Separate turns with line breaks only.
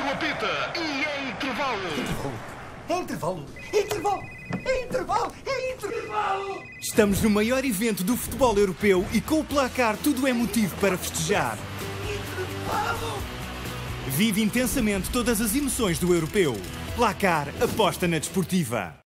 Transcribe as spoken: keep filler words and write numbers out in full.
árbitro apita e é intervalo.
É intervalo! É intervalo! É intervalo! É intervalo!
Estamos no maior evento do futebol europeu e com o placar tudo é motivo para festejar.
Intervalo!
Vive intensamente todas as emoções do europeu. Placar, aposta na desportiva.